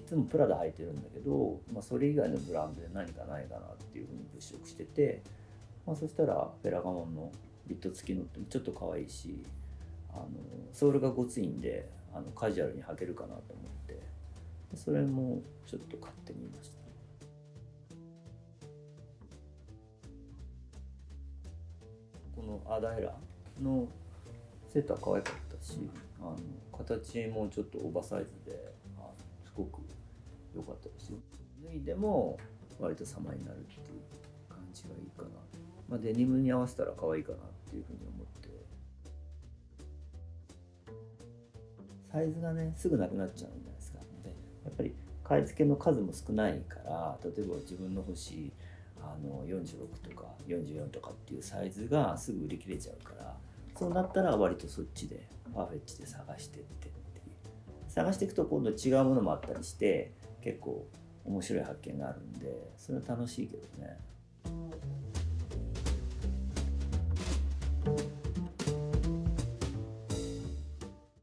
つもプラダ履いてるんだけど、それ以外のブランドで何かないかなっていうふうに物色してて、そしたらフェラガモンのビット付きのってちょっと可愛いし、ソールがごついんでカジュアルに履けるかなと思って、それもちょっと買ってみました。このアーダエラのセーター可愛かったし、形もちょっとオーバーサイズですごく良かったですよ。脱いでも割と様になるっていう感じがいいかな。デニムに合わせたら可愛いかなっていうふうに思って。サイズがねすぐなくなっちゃうんじゃないですか。でやっぱり買い付けの数も少ないから、例えば自分の欲しい46とか44とかっていうサイズがすぐ売り切れちゃうから、そうなったら割とそっちでパーフェッチで探してっていう探していくと今度違うものもあったりして、結構面白い発見があるんで、それは楽しいけどね。